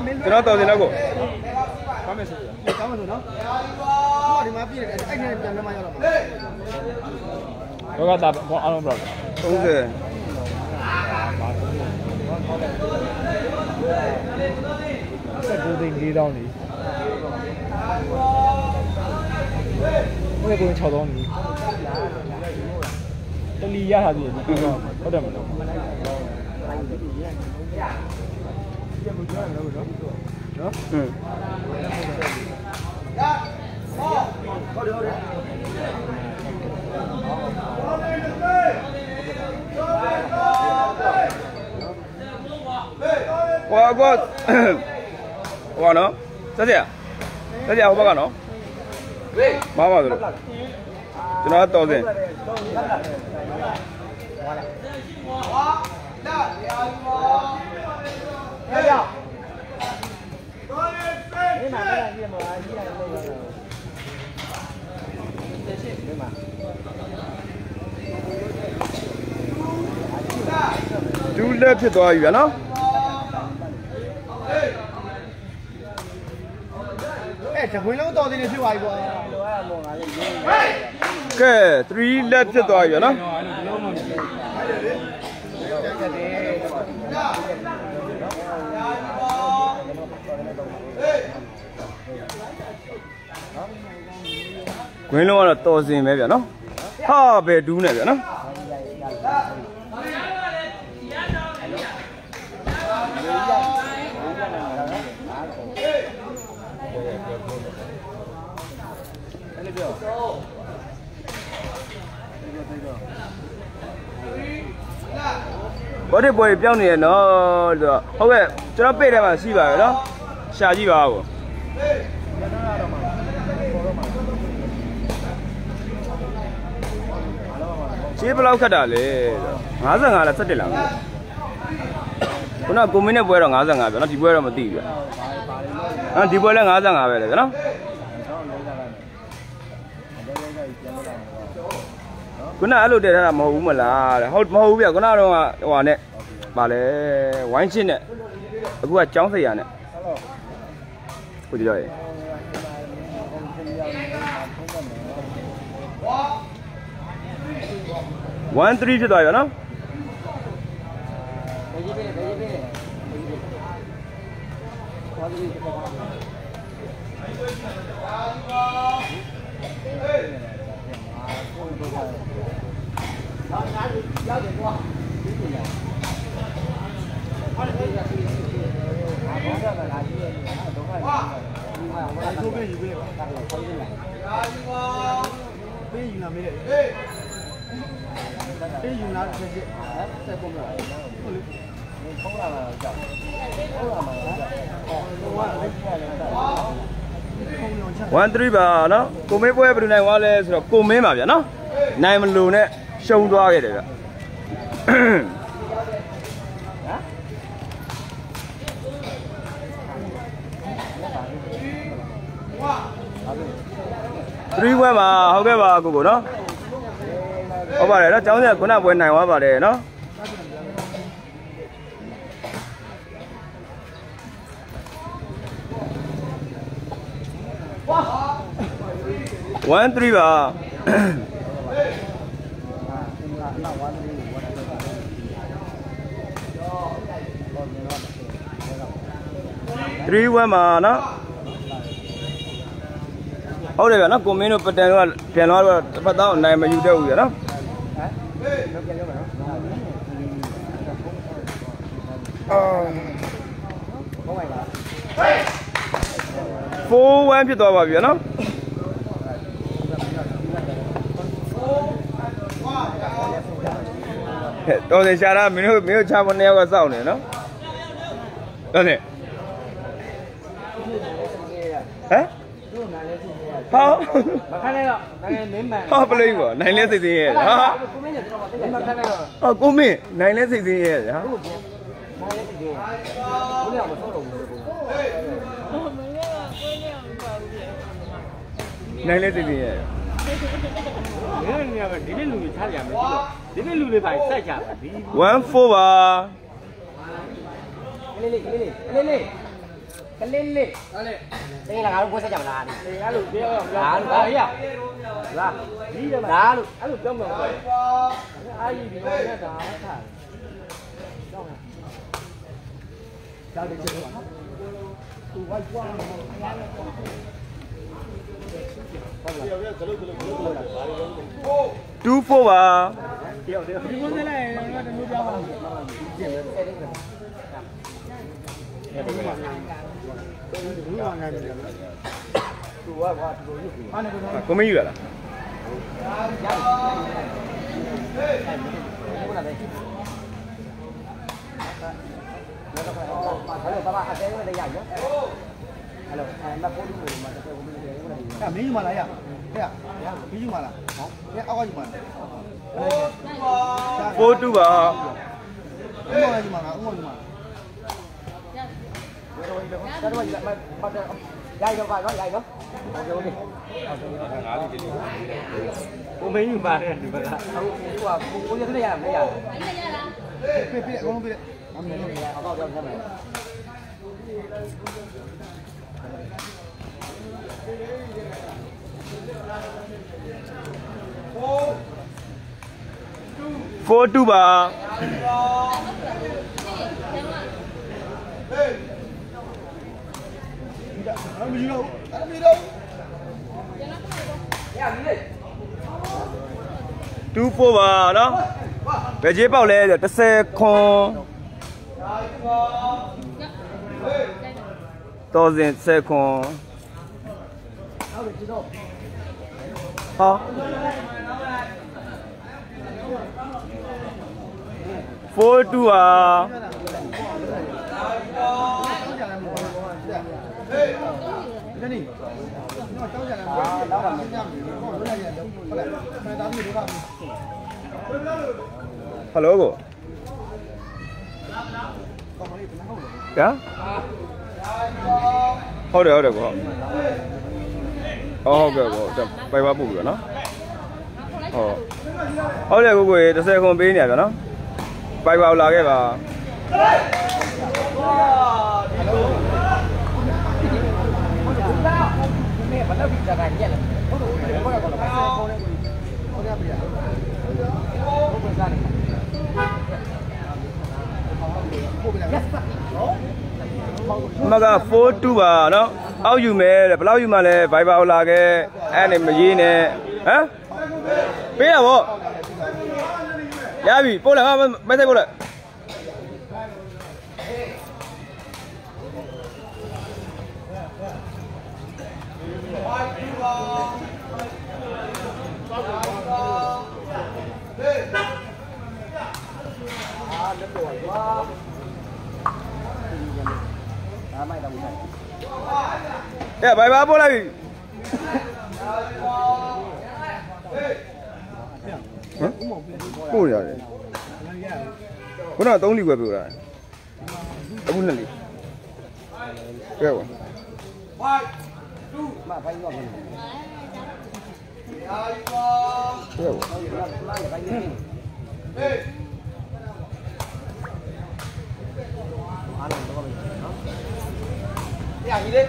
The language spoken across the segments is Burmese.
ကျွန်တော်တော်စင်တော့ကိုကောင်းမယ်ဆိုကောင်းမယ်ဆိုနော်ဒီမှာပြည့်တယ်အဲ့နဲ့ပြန်မှရောက်တော့မှာတော့ကတာအားလုံးဘယ်လောက်30 ဆက်ဒိုသိန်း4000နေဘယ်ကို6000နေတလီရထားသေးတယ်ဟုတ်တယ်မလို့နော်ဟိုကောဟိုနော်ဆက်ကြဟိုဘက်ကနော်ဘာမှမလို့ကျွန်တော်တော်စင်ဒူးလက်ဖြစ်သွားပြီဗျာနော်အဲ့တခွင်းလုံးတော်စင်နေဖြစ်သွားပြီကွာကဲ3လက်ဖြစ်သွားပြီဗျာနော်ခွင်းလုံးကတော့တော်စင်ပဲဗျာနော်ဟာပဲဒူးနေဗျာနော်ဘောဒီပွဲပြောင်းနေရနော်ဟုတ်ကဲ့ကျွန်တော်ပိတ်ထဲမှာရှိပါရနော်ရှာကြည့်ပါဦးခြေဘယ်လောက်ခတ်တာလဲ55လား17လားခုနကကိုမင်းနဲ့ပွဲတော့55ပဲနော်ဒီပွဲတော့မသိဘူးဗျနော်ဒီပွဲလဲ55ပဲလေဗျနော်ခုနအဲ့လိုတည်ထားတာမဟုတ်ဘူးမလားတဲ့ဟုတ်မဟုတ်ဘူးဗျခုနကတော့ဟိုဟာနဲ့ဗာလဲဝိုင်းချင်းနဲ့အခုကကြောင်းစိတ်ရနဲ့ဟုတ်ကြည့်တော့ရေ1-3ဖြစ်သွားရောနော်1-3ပါနော်ကိုမင်းပွဲဘယ်လိုနိုင်သွားလဲဆိုတော့ကိုမင်းပါဗျာနော်နိုင်မလို့နဲ့ရှုံးသွားခဲ့တယ်ဗျ3ပွဲပါဟုတ်ကဲ့ပါကိုကိုနော်ဟုတ်ပါတယ်နော်ကျောင်းဆက်ခုနပွဲနိုင်သွားပါတယ်နော်1-3ပါ3-1ပါနော်ဟုတ်တယ်ဗျာနော်ကိုမင်းတို့ပတန်တို့ကပြန်သွားတော့တစ်ဖက်သားနိုင်မယူတတ်ဘူးဗျာနော်4-1ဖြစ်သွားပါပြီဗျာနော်တော်တယ်ရှာတာမင်းတို့ချာမ2ယောက်ကစောင့်နေနော်တော်တယ်ဟမ်ဟောမခနဲ့တော့နိုင်မင်းမှန်ဟောပလိမ့်ပေါ့နိုင်လဲစိတ်သိရဲ့ဟာကိုမင်းနဲ့မခနဲ့တော့ဟောကိုမင်းနိုင်လဲစိတ်သိရဲ့ဟာနိုင်လဲစိတ်သိရဲ့ဘုရားမဆောက်တော့ဘူးနိုင်လဲစိတ်သိရဲ့ဒီနေ့ကဒီနေ့လူတွေထားရမယ်ဒီနေ့လူတွေပါစိုက်ကြ1-4ပါလေး cái lên lên đây là áo quần sẽ chậm là đi áo lụt kia áo lụt ấy à là đá lụt áo lụt trong rồi ai gì nó đá thả chào được chưa tụ quay qua 2-4 吧。我没约了。 没有嘛来呀？对呀，没有嘛了。好，你熬个就嘛。 4-2吧。 我来就嘛，我就嘛。 gai đâu coi có gai không? Cô mấy nhưng mà này mà là cô như thế này làm thế nào? Biết không biết. Ông này họ vào trong này. Four two ba. Two four ba đó. Về chế bảo lệ để xe con. To diện xe con. Hả? 4-2 à? Hello cô. Dạ? Thôi được cô. Ok cô, bay qua bụi rồi nó. Thôi được cô quỳ, xe không biết nè rồi nó. Bay vào là cái bà. Mà cái 4-2 bà nó áo dù mẹ, bao dù mà này bay vào là cái anh này mà gì nè, hả? Biết à bộ? Dạ bị, bộ lại mấy tay bộ lại. Dạ bài ba bộ lại. Bộ gì vậy? Cái nào tông đi qua bộ lại? Tông lên đi. Cái gì? Mà phải ngon hơn. Cái gì? Cái gì đấy?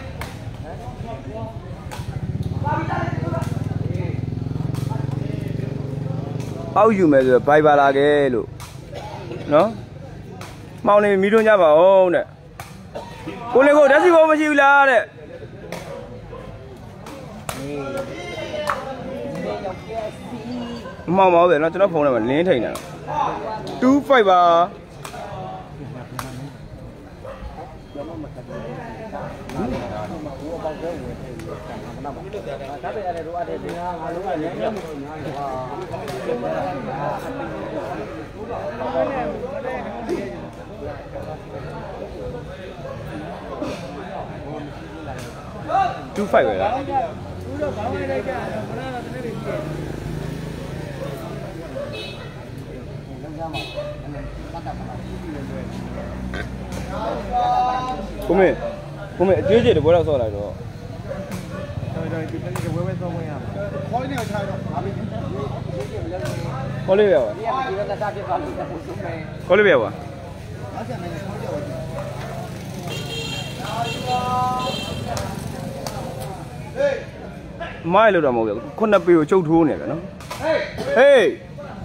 Bao nhiêu mấy rồi bay vào là cái luôn, nó, mau này mi đôi nhà bảo nè, cô này cô đã xíu mà xíu là đấy, mau về nó cho nó phồng này mà lên thành nào, 2-5 ba. Two five rồi đó. Cô mẹ chưa gì được bữa nào rồi lại rồi. Rồi thì cái quay quay xong rồi à. Có cái nào thay đâu. Có lấy vào à? Có lấy vào à? မိုင်းလို့တော့မဟုတ်ဘူးခုနှစ်ပေကိုချုပ်ထိုးနေတယ်နော်ဟေး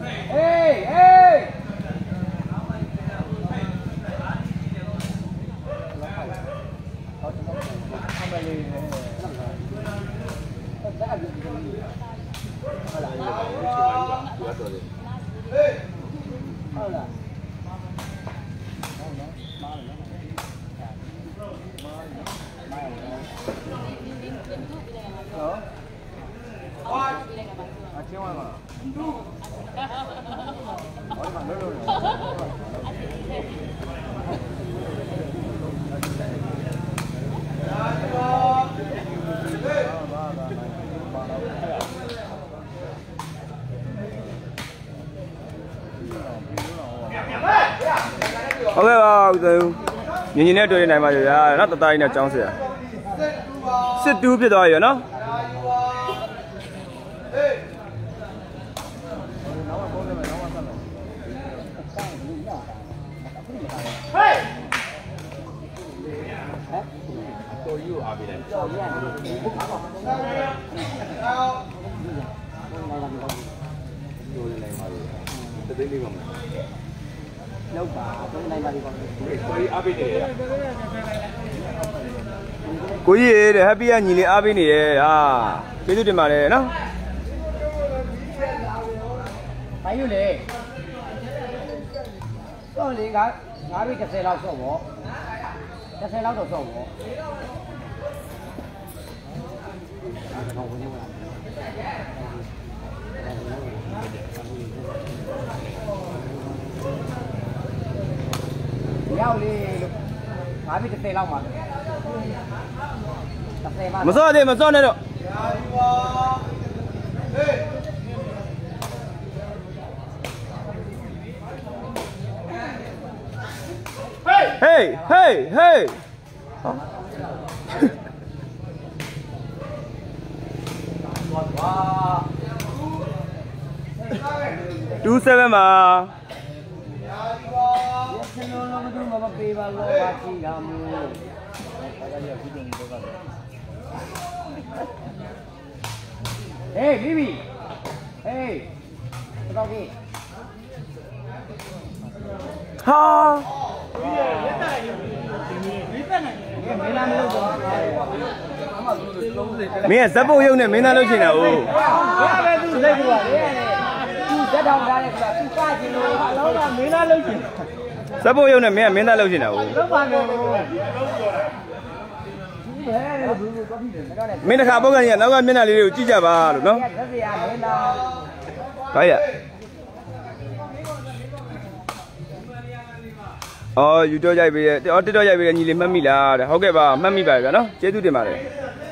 โอเคပါဦးသူညီညီနဲ့တွေ့နေနိုင်ပါဗျာနော်တသားကြီးနဲ့ចောင်းဆရာစစ်တူးဖြစ်သွားပြီနော်တော်ယူအားပေးတယ်တော်ရတယ်တော်နေပါလေတသိန်းလေးပါမယ်လောက်ပါတော်နေပါလေကိုကြီးအားပေးနေတယ်ကိုကြီးရဲ့ happy ကညီလေးအားပေးနေရဲ့ဟာကျေးဇူးတင်ပါတယ်နော်ဘာယူလေတော့လေက9ဘီ30လောက်ဆော့ပေါ့30လောက်တော့ဆော့ပေါ့ရောက်လေလို့9ဘီ30လောက်ပါမစော့သေးမစော့နဲ့တော့Hey! 27မှာပေးပါလို့ပါကြည့်လာမို့Hey, Bibi. Hey. What is Ha. Mẹ sắp bao nhiêu này, mấy năm lâu chưa nào? Sắp bao nhiêu này, mấy năm lâu chưa nào? Mình đã khá bao nhiêu nó mình là liệu chi trả bà đúng không? Cái ạ. YouTube dạy về, TikTok dạy về nhìn lên mami là, học cái bà mami bài cả nó, chế tu tiền mà đấy.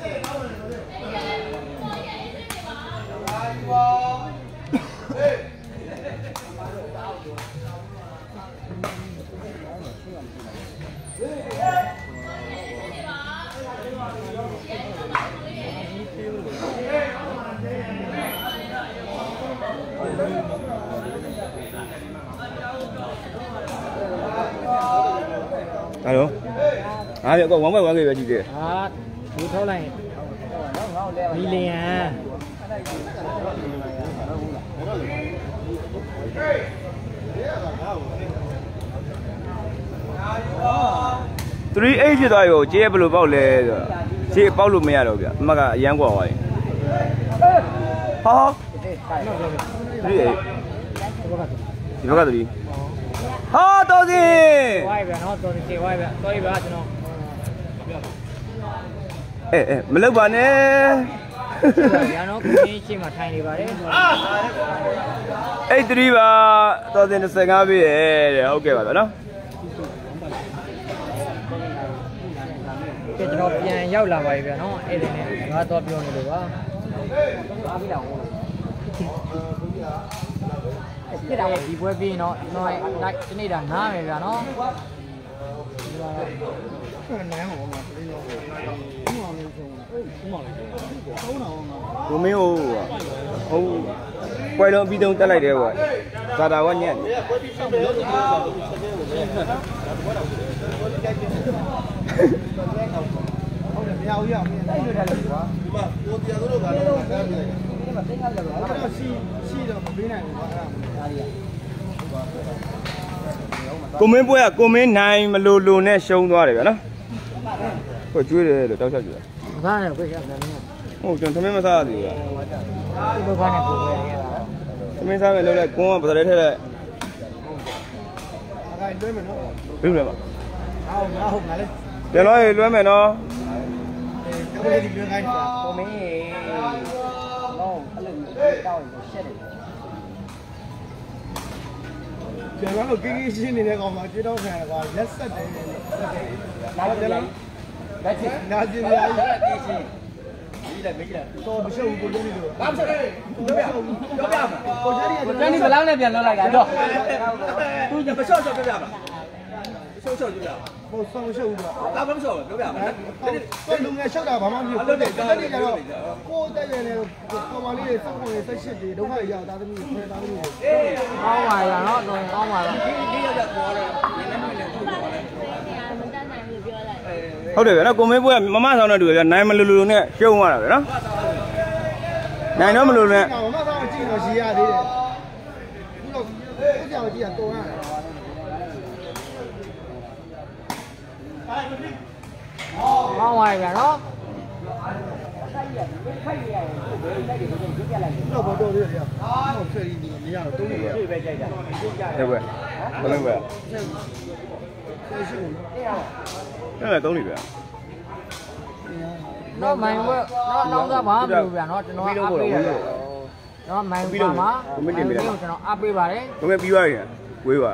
Alo. À, có món quay về gì vậy? À, đủ thấu này. Đi liền à. Three eight chứ thôi rồi, chế bao bao lệ rồi, chế bao lù mẹ rồi kìa, mà cả giang quả vậy. Hả? Three eight. Thì bao nhiêu? Ha, tôi gì? Quay về nó, tôi đi quay về, tôi đi về cho nó. Ê, mình lấy bạn nè. Nó cũng chỉ mà thay đi vào đấy. Ê, tôi đi vào, tôi đi nó sẽ ngã về, ok vào đó. Cái chỗ này giàu là vậy về nó, ê này, nó to biểu này được không? Cái đầu thì bởi vì nó đại cái này là ná này là nó có mấy ô quay đâu video ta lại đều rồi ra đào anh nhé 要要，那就太累了。嘛，我第二个都干了，干不来。我这个洗的不回来，哪里？ ကိုမင်းပွဲကကိုမင်းနိုင်မလို့လို့နဲ့ရှုံးသွားတယ်ဗျာနော်ကိုကျွေးတယ်လို့တောက်ချက်ကျွေးဘာနဲ့ကိုရှာတယ်။ဟုတ်ကျွန်တော်သမင်းမစားရသေးဘူးဗျာဒီဘာနဲ့ကိုပဲရတာ။သမင်းစားမယ်လို့လဲကွန်းကပစရဲထည့်လိုက်哎，对没喏？ ဘယ်လိုလဲပါ好，拿来。 ပြန်တော့လွှဲမယ်နော်这个地方开始。 ကိုမင်းတော့အဲ့လိုတောက်ရင်ရှက်တယ်ကျွန်တော်တို့ကိကိရှင်းနေတဲ့ကောင်မှာကြွေးတော့ခံရကွာရက်ဆက်တယ်ရက်ဆက်တယ်။လာကြလား။လက်ချစ်နာကျင်ရည်လက်တီးရှင်း။ဒီလက်မေးကြလားတော့မရှုပ်ဘူးကိုကျင်းနေလို့။ဘာမဆက်လဲ။ပြောပြ။ပြောပြမှာကိုကျင်းနေ။ကျန်ဒီဘလောင်းနဲ့ပြန်လွှတ်လိုက်တာတော့သူမလျှော့ပြောပြပါရှုပ်ပြောပြဟိုဆောင်းရှုပ်ဘူးတော့ဘာမှမလျှော့ပြောပြပါကိုလူငယ်ရှုပ်တာဘာမှမဖြစ်ဘူးတက်နေကြတော့ကိုတက်ရနေကောင်မလေးစောင့်နေဆက်ရှစ်တွေဒုက္ခရောက်သားသမီးဆွဲသားသမီးတွေ။ကောင်းပါလားနော်။တော့ကောင်းပါလားဒီရောက်ကြပေါ်တယ်နည်းနည်းမလည်းထုတ်ပေါ်တယ်ဟုတ်တယ်ဗျာနော်ကိုမင်းပွဲကမမဆောင်တဲ့တူဗျာနိုင်မလို့လို့နဲ့ရှုံးသွားတာဗျာနော်နိုင်တော့မလို့နဲ့မမဆောင်ကြည့်တော့ရှိရသေးတယ်ခုတော့ကိုကြောင်ကြည့်ရတော့ရတယ်။ကောင်းပါရဲ့နော်။တော့ဘောတော့လေးရဟုတ်ဆွဲရည်မရတော့တုံးနေရပြည့်ပဲကြိုက်တာ။ဟုတ်ပဲဘယ်လိုပဲဆွဲရှိဘူးအဲ့ဒါသုံးနေဗျာတော့မိုင်ဝက်တော့နောက်သားပါမလို့ဗျာနော်ကျွန်တော်အားပေးတယ်တော့မိုင်ဝက်မှာကျွန်တော်အားပေးပါတယ်ကိုမင်းပြီးသွားရင်ဝေးပါ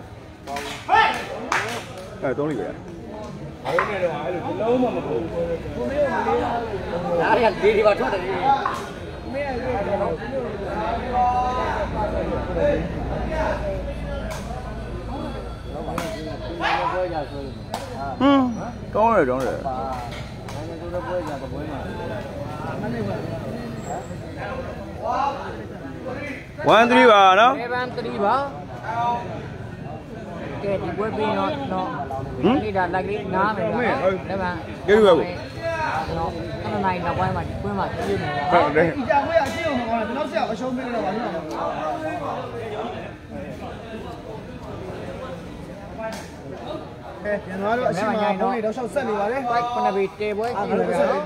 အဲ့သုံးနေဗျာဒါရဒီပါထွက်တယ်ကောင်းတယ်ကောင်းတယ်1 3ပါနော် 7 3ပါကဲဒီပွဲပြီးတော့နေတာလိုက်ကလေးနားမယ်ဗျာလက်ပံနော်အဲ့နိုင်နောက်ပိုင်းမှာဒီပွဲမှာပြည့်နေတယ်ဟုတ်တယ်ဒီကြောင်ဝဲအရှင်းအောင်မကောင်းတော့ကျွန်တော်ဆက်အရှုံးပေးတော့ပါလို့ကျွန်တော်တို့အရှိမဘုန်းကြီးတော့ရှောက်ဆက်နေပါတယ်ဘိုက်ခုနှစ်ပေတေပွဲကြည့်လို့ဗျာနော်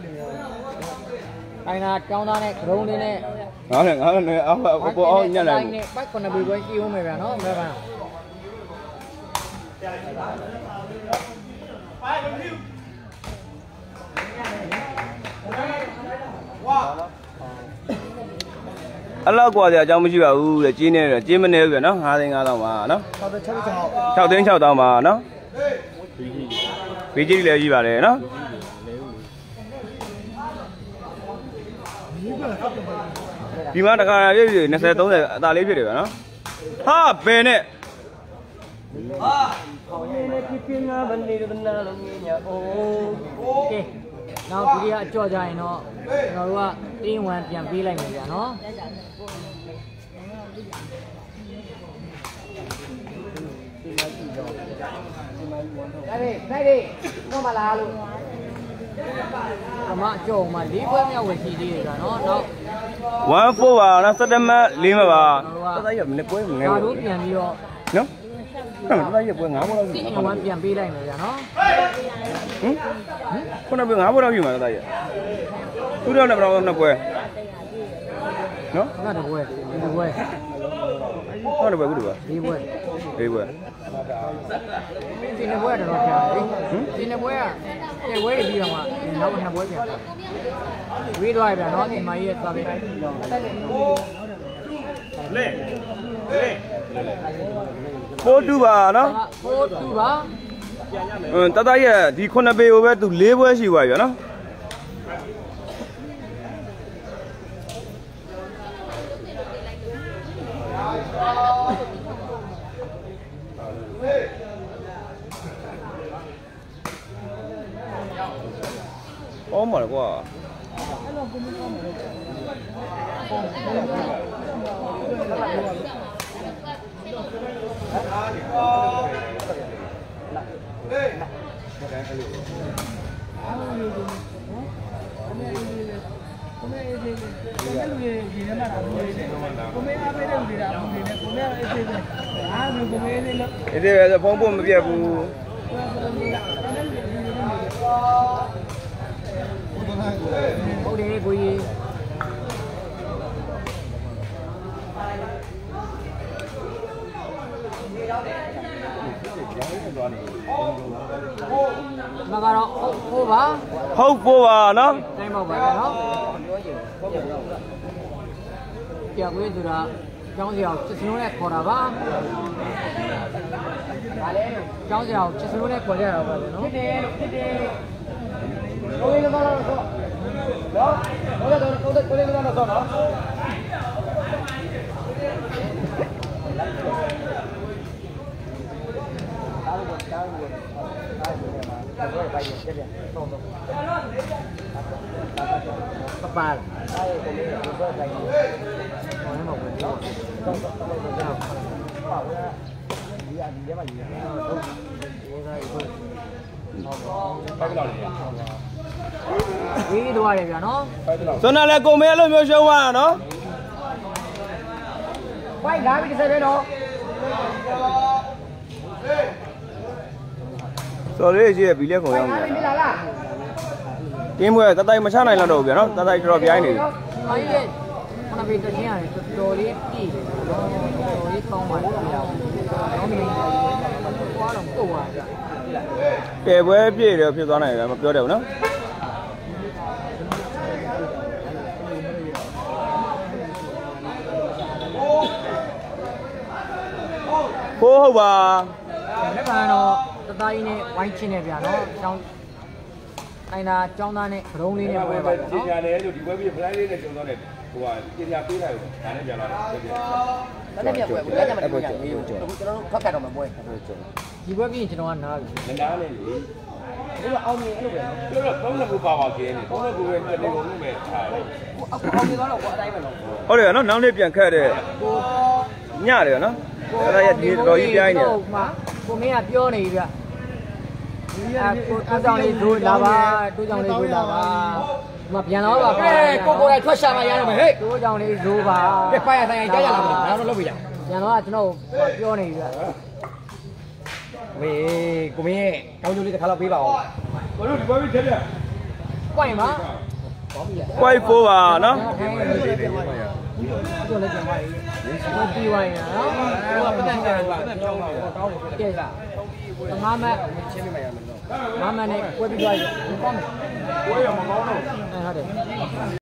အိုင်နာတောင်းသားနဲ့ဂရုံးလေးနဲ့ငါလည်းအောက်ပေါ်အောင်ညက်လိုက်ဘိုက်ခုနှစ်ပေပွဲကြည့်ဦးမယ်ဗျာနော်လက်ပံအလောက်กว่าကြာအကြောင်းမရှိပါဘူးတဲ့ကျင်းနေတယ်ကျင်းမနေဘူးဗျာနော်5သိန်း5တောင်းပါနော်6သိန်း6တောင်းပါနော်ဘေးကြီးလည်းရှိပါတယ်နော်ဒီမှာတခါပြည့်20 30အသာလေးဖြစ်တယ်ဗျာနော်ဟာဘယ်နဲ့ကဲနောက်ဒီကအကြော့ကြရင်တော့ကျွန်တော်တို့ကတင်းဝမ်ပြန်ပေးလိုက်မယ်ဗျာနော်ဒါလေးတော့မလားလို့အမအကျော်မှာ၄ပွဲမြောက်ဝယ်ရှိသေးတယ်ဗျာနော်နောက် 14ပါနော်17မှတ်4မှတ်ပါတသားရမနေ့ပွဲမနေဒါဘူးတို့ပြန်ပြီးတော့နော်တသားရပွဲ9ဘောလောက်ပြီတင်းဝမ်ပြန်ပေးလိုက်မယ်ဗျာနော်ခုနက9ဘောလောက်ပြီမှာတသားရသူတို့လည်းမတော်နှစ်ပွဲနော်ခဏတပွဲဒီပွဲဟုတ်တယ်ပဲခုတည်းပါဒီပွဲဒီပွဲဒီနှစ်ပွဲတော့ကြာတယ်ဒီနှစ်ပွဲကတဲ့ပွဲပြီးတော့မှနောက်နှစ်ပွဲပြန်ဝေးသွားရပြန်နော်ဒီမကြီးရဲ့သွားပြီ 42ပါနော် 42ပါတသားရဒီ9ပေကိုပဲသူ4ပွဲရှိသွားပြီနော်အော်မရကွာဟမှတာဘူးကိုမင်းအားပေးတဲ့လူတွေကဘူးနေနဲ့ကိုမင်းအေးသေးတယ်အားမျိုးကိုမင်းလေးလို့အေးသေးပဲဆိုဖုန်းဖို့မပြတ်ဘူးဟုတ်တယ်ကိုကြီးမကတော့ဟုတ်ပါဟုတ်ဖို့ပါနော်တိုင်းပေါ့ပါနော်ပြောကွေးသူကကျောင်းစရာချစ်စလုံးနဲ့ခေါ်တာပါဒါလည်းကျောင်းစရာချစ်စလုံးနဲ့ခေါ်ကြတာပါလေနော်ဖြစ်တယ်လို့ဖြစ်တယ်ကိုလေးကတော့တော့နော်ကိုလေးကတော့တော့နော်ပါအဲ့ဒီကိုလေးကိုဆိုတိုင်းဘာမှမဟုတ်ဘူးနော်ပါဘူးဒီအဒီထဲမှာရေးတာဟုတ်ဝေးသွားတယ်ဗျာနော်စွမ်းနာလဲကိုမေအဲ့လိုမျိုးရှုံးသွားတာနော်ဝိုင်းလာပြီတစ်စက်ပဲနော်စော်လေးရှိရဲ့ဘီလက်ခုံရောက်နေတာပြီလားလားတင်းမွဲတတိုက်မချနိုင်တော့ဘူးဗျာနော်တတိုက်တော်တော်ပြိုင်းနေတယ်အားကြီးရဲ့ခဏပြေးတချင်းရတယ်တော်လေးပြည်တယ်တော်လေးကောင်းပါလားဗျာကောင်းပြီကွာတော့တော့ပါဗျာတဲပွဲပြည့်တယ်ဖြစ်သွားနိုင်တယ်မပြောတယ်ဘူးနော်ဟုတ်ဟုတ်ပါလက်ခံတော့တသားကြီးနဲ့ဝိုင်းချင်းနေဗျာနော်ကျောင်းတိုင်းသားကျောင်းသားနဲ့ဂရုံးလေးနဲ့ပွဲပါနော်ပညာနယ်လို့ဒီဘက်ပြီးဖလိုင်းလေးနဲ့ကျုံတော့တယ်ဟိုကပညာပေးထားတယ်ဒါနဲ့ပြန်လာတယ်လည်းပြပွဲဘူးလည်းကြမှာတွေ့ရမေးဘူးကျွန်တော်တို့ဖတ်ကတော့မပွဲဒီပွဲပြီးရင်ကျွန်တော်ကနားပြီမနာနဲ့လေဒီလိုအောင်မြင်အဲ့လိုပဲနော်ပြောတော့သုံးနှစ်ခုပါပါကျင်းနေသုံးနှစ်ခုပဲတက်နေကုန်လို့ပဲထားတယ်အောင်မြင်သွားတော့အတိုင်းပဲနော်ဟုတ်တယ်နော်နောက်နေ့ပြန်ခတ်တဲ့ညတယ်နော်အဲ့ဒါရဒီတော်ကြီးပြိုင်းနေတယ်ကိုမင်းကပြောနေပြီဗျကိုတိုးကြောင်လေးဒိုးလာပါတိုးကြောင်လေးဒိုးလာပါမပြန်တော့ပါဘူးကိုကိုတိုင်းထွက်ရှာမှရတော့မယ်ဟဲ့တိုးကြောင်လေးဒိုးပါပြပိုက်ရတိုင်းကြားရလာမလားတော့လုပ်ပြရပြန်တော့ကျွန်တော်ပြောနေပြီဗျဝေးကိုမင်းရဲ့ကောင်းကျိုးလေးတစ်ခါတော့ပေးပါဦးကိုတို့ဒီဘက်ပြီးထက်ပြပွိုင်ပါကွိုက်4ပါနော်ကျော်လည်းပြန်ပါပြီပြီးသွားရင်နော်ဟိုကပတ်သက်ကြတယ်ပတ်သက်ပြောင်းပါကောင်းတယ်ကဲငါမက်ချင်းပြမရမယ်နော်ငါမက်နဲ့ကွဲပြီးသွားရင်ကောင်းမယ်ကိုရမကောင်းတော့ဟုတ်တယ်